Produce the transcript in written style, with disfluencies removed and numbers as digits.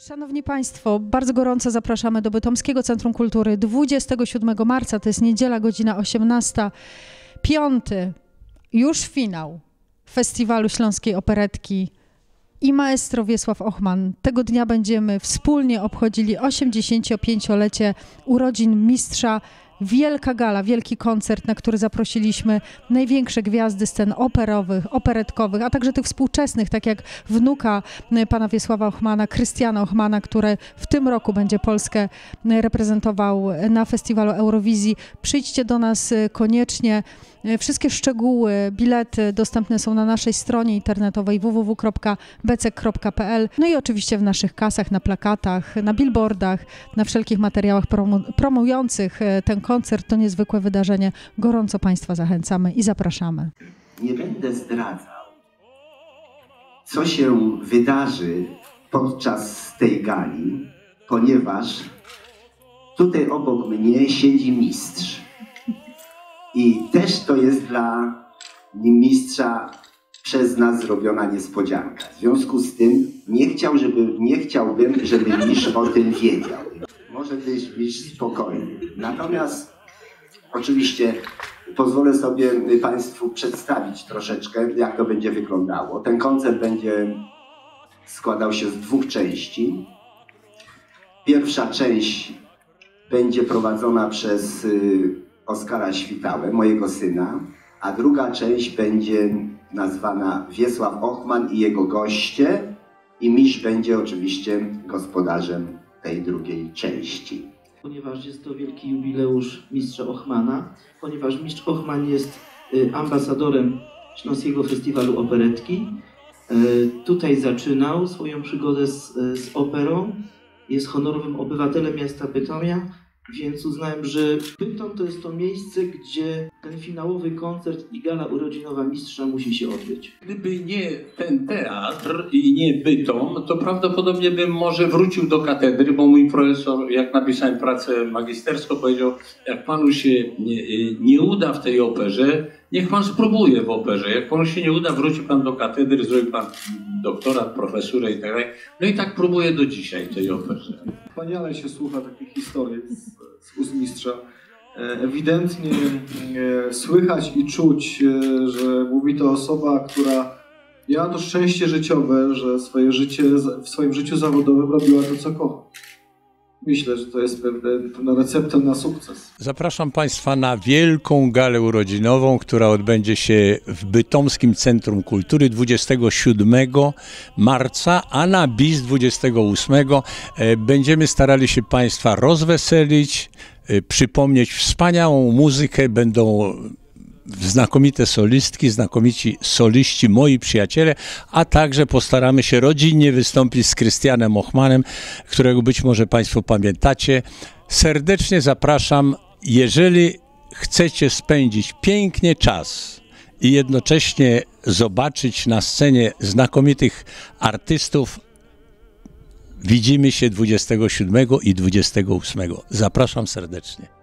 Szanowni Państwo, bardzo gorąco zapraszamy do Bytomskiego Centrum Kultury 27 marca, to jest niedziela, godzina 18. Piąty, już finał Festiwalu Śląskiej Operetki i maestro Wiesław Ochman. Tego dnia będziemy wspólnie obchodzili 85-lecie urodzin mistrza. Wielka gala, wielki koncert, na który zaprosiliśmy największe gwiazdy scen operowych, operetkowych, a także tych współczesnych, tak jak wnuka pana Wiesława Ochmana, Krystiana Ochmana, który w tym roku będzie Polskę reprezentował na festiwalu Eurowizji. Przyjdźcie do nas koniecznie. Wszystkie szczegóły, bilety dostępne są na naszej stronie internetowej www.becek.pl. No i oczywiście w naszych kasach, na plakatach, na billboardach, na wszelkich materiałach promujących ten koncert. To niezwykłe wydarzenie. Gorąco Państwa zachęcamy i zapraszamy. Nie będę zdradzał, co się wydarzy podczas tej gali, ponieważ tutaj obok mnie siedzi mistrz. I też to jest dla mistrza przez nas zrobiona niespodzianka. W związku z tym nie chciałbym, żeby mistrz o tym wiedział. Może być mistrz spokojny. Natomiast oczywiście pozwolę sobie Państwu przedstawić troszeczkę, jak to będzie wyglądało. Ten koncert będzie składał się z dwóch części. Pierwsza część będzie prowadzona przez Oskara Świtałę, mojego syna, a druga część będzie nazwana Wiesław Ochman i jego goście i mistrz będzie oczywiście gospodarzem tej drugiej części. Ponieważ jest to wielki jubileusz mistrza Ochmana, ponieważ mistrz Ochman jest ambasadorem Śląskiego Festiwalu Operetki. Tutaj zaczynał swoją przygodę z operą, jest honorowym obywatelem miasta Bytomia. Więc uznałem, że Bytom to jest to miejsce, gdzie ten finałowy koncert i gala urodzinowa mistrza musi się odbyć. Gdyby nie ten teatr i nie Bytom, to prawdopodobnie bym może wrócił do katedry, bo mój profesor, jak napisałem pracę magisterską, powiedział, jak panu się nie uda w tej operze, niech pan spróbuje w operze. Jak panu się nie uda, wróci pan do katedry, zrobi pan doktorat, profesurę i tak dalej. No i tak próbuję do dzisiaj w tej operze. Wspaniale się słucha takich historii z ust mistrza. Ewidentnie słychać i czuć, że mówi to osoba, która miała to szczęście życiowe, że w swoim życiu zawodowym robiła to, co kocha. Myślę, że to jest pewna recepta na sukces. Zapraszam Państwa na wielką galę urodzinową, która odbędzie się w Bytomskim Centrum Kultury 27 marca, a na BIS 28 będziemy starali się Państwa rozweselić, przypomnieć wspaniałą muzykę, będą znakomite solistki, znakomici soliści, moi przyjaciele, a także postaramy się rodzinnie wystąpić z Krystianem Ochmanem, którego być może Państwo pamiętacie. Serdecznie zapraszam, jeżeli chcecie spędzić pięknie czas i jednocześnie zobaczyć na scenie znakomitych artystów, widzimy się 27 i 28. Zapraszam serdecznie.